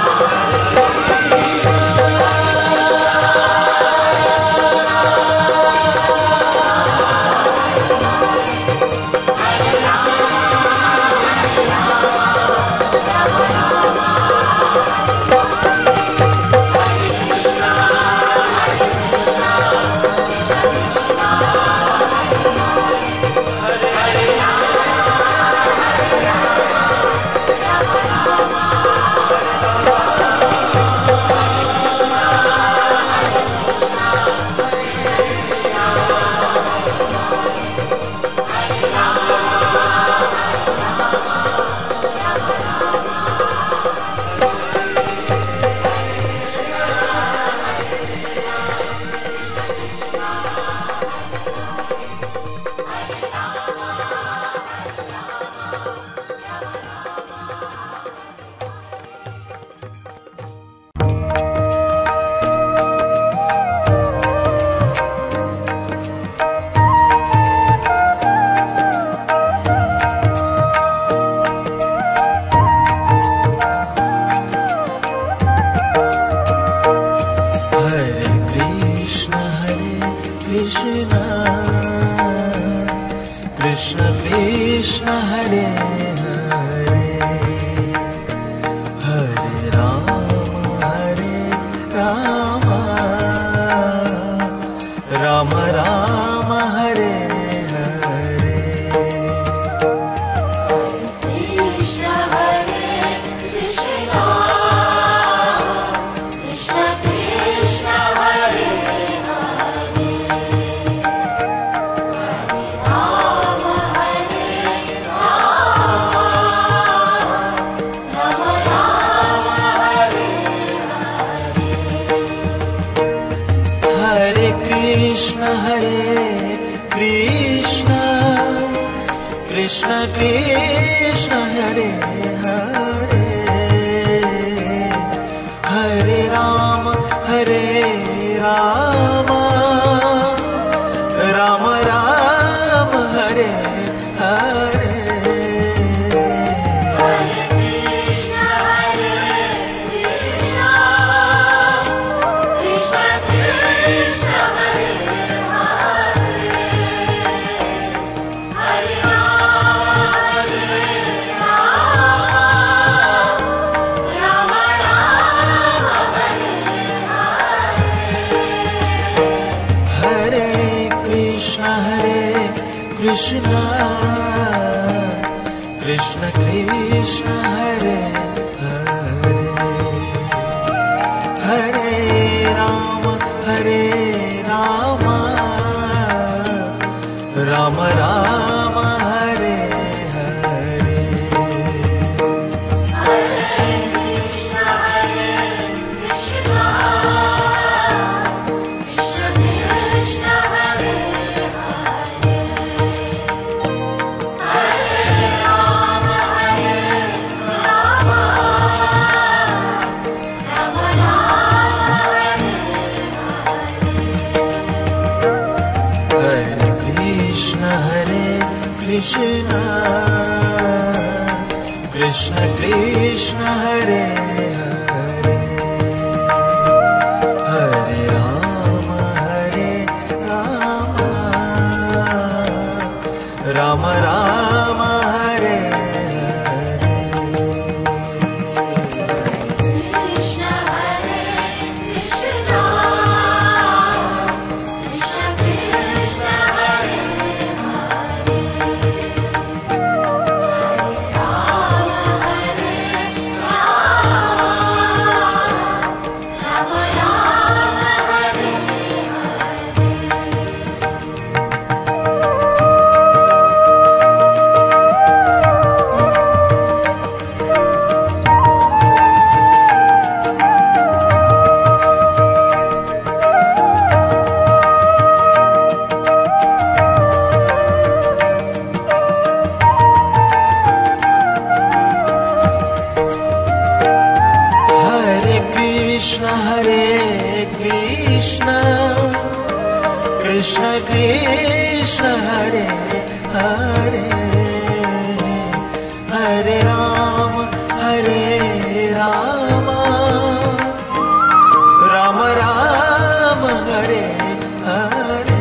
Krishna Krishna, Hare Hare, Hare Rama, Hare Rama, Rama Rama, Hare Hare. Krishna Hare Krishna, Krishna Krishna, Hare Hare, Hare Rama, Hare Rama, Rama Rama, Hare Hare Krishna, Hare Krishna, Krishna Krishna, Hare Hare, Hare Rama, Hare Rama, Rama Rama, Hare Hare. Krishna Hare Krishna, Krishna Krishna, Hare Hare, Hare Rama, Hare Rama, Rama Rama, Hare Hare Krishna, Hare Krishna, Krishna Krishna, Hare Hare, Hare Rama, Hare Rama, Rama Rama, Hare Hare. Krishna Hare Krishna, Krishna Krishna, Hare Hare, Hare Rama, Hare Rama, Rama Rama, Hare Hare Krishna, Hare Krishna, Krishna Krishna, Hare Hare, Hare Rama, Hare Rama, Rama Rama, Hare Hare. Krishna Hare Krishna, Krishna Krishna, Hare Hare, Hare Rama, Hare Rama, Rama Rama, Hare Hare. Krishna Krishna Hare Hare Hare Rama Hare Rama Rama Rama Hare Hare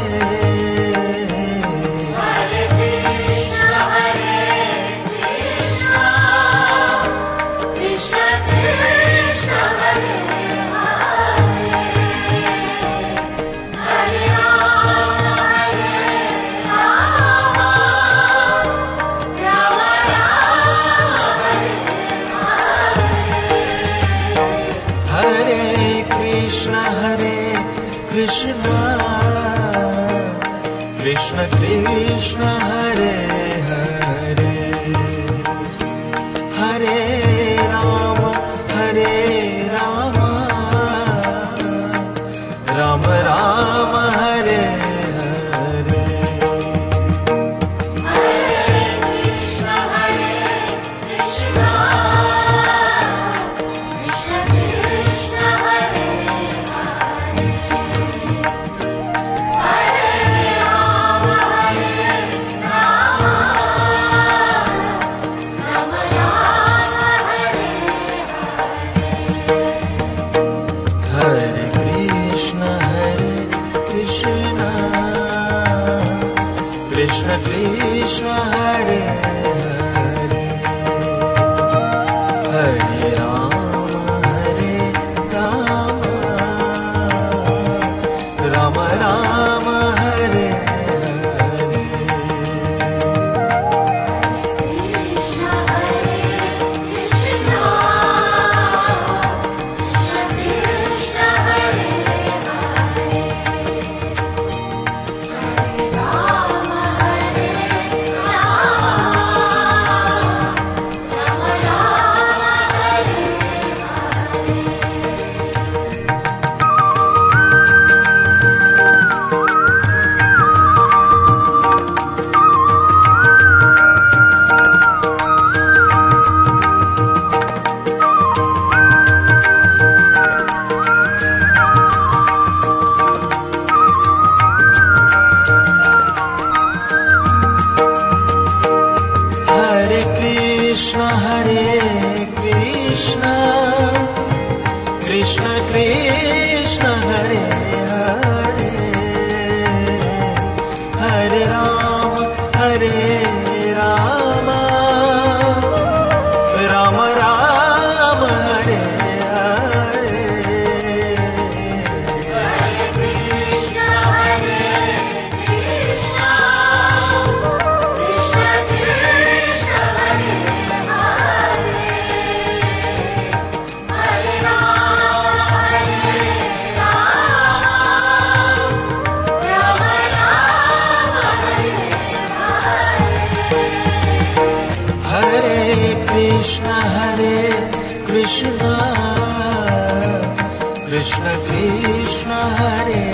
Hare Krishna Hare Krishna Krishna Krishna Hare Krishna Krishna Krishna Hare Hare Hare Rama Hare Rama Rama Rama Hare Hare Hare Krishna Hare Krishna Krishna Krishna Hare Krishna Krishna Hare Hare Hare Rama Hare Rama Rama Rama Hare Hare Krishna Hare Krishna Krishna Krishna Hare Krishna Hare Krishna Krishna Krishna Hare Hare Hare Rama Hare Rama Rama Rama Hare Hare Hare Krishna Hare Krishna Krishna Krishna Hare Hare Rama Hare Rama Rama Hare Hare Krishna Hare Krishna Krishna Krishna Hare